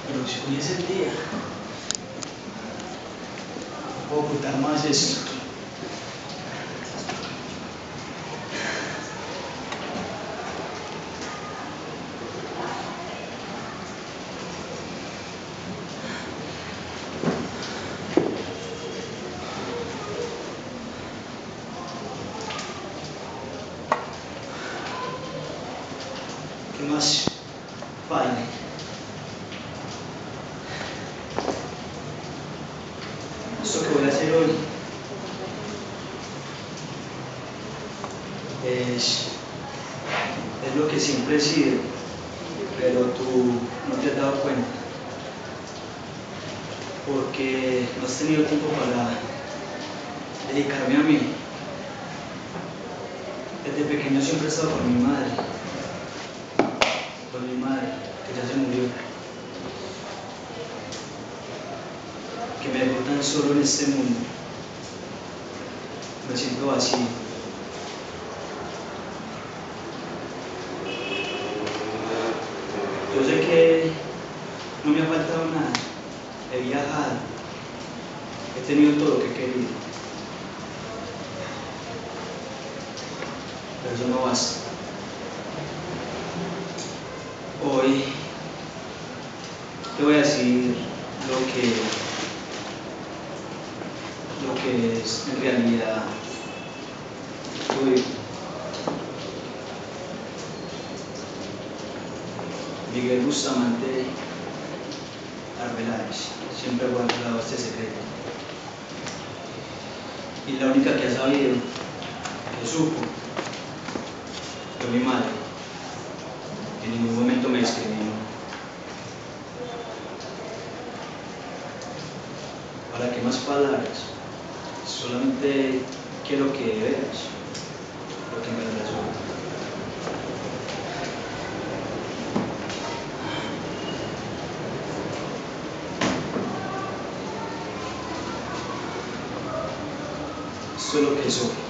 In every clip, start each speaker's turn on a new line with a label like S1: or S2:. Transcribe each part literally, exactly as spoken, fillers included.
S1: Pero si hoy es el día, no puedo ocultar más esto. ¿Qué más? Vale. Esto que voy a hacer hoy es, es lo que siempre he sido, pero tú no te has dado cuenta, porque no has tenido tiempo para dedicarme a mí. Desde pequeño siempre he estado con mi madre, con mi madre, que ya se murió, que me dejó tan solo en este mundo. Me siento vacío. Yo sé que no me ha faltado nada, he viajado, he tenido todo lo que he querido, pero eso no basta. Hoy te voy a decir lo que, lo que es en realidad tu hijo. Miguel Bustamante Arbeláez siempre ha guardado este secreto. Y la única que ha sabido, que supo, fue mi madre. En ningún momento me escribió. ¿Para qué más palabras? Solamente quiero que veas lo que en verdad soy. Esto es lo que soy.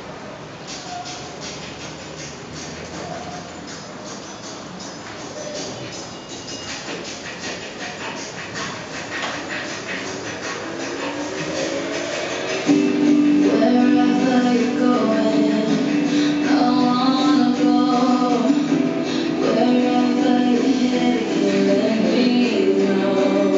S2: Wherever you're going, I wanna go. Wherever you're headed, let me know.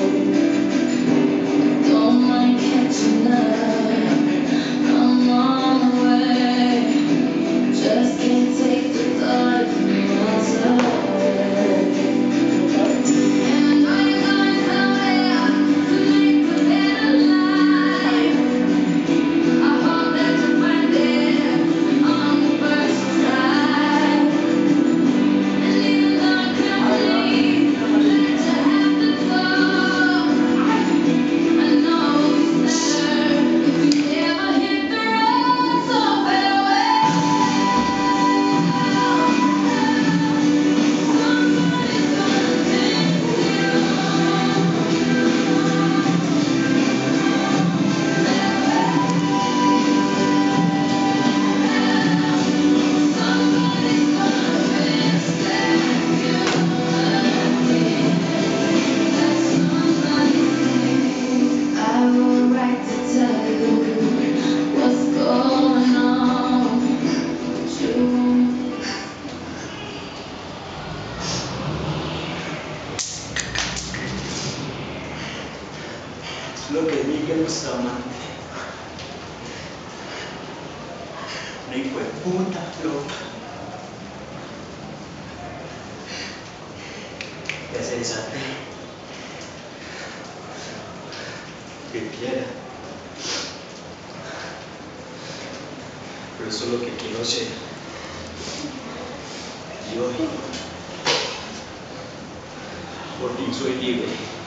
S2: Don't mind catching up, I'm on the way. Just can't take the thought of miles away. And I know you're going somewhere to make a better life. I hope that you find it on the first try. And even though I can't believe that you have to go, I know it's better if you never hit the road. So farewell. Somebody's gonna miss you. Somebody's gonna miss that you. That's somebody's name. I have a right to tell you what's going on with you.
S1: Lo que es Miguel Bustamante. Una hijo de puta loca que se desate, que quiera, pero eso es lo que quiero ser. Y hoy por fin soy libre.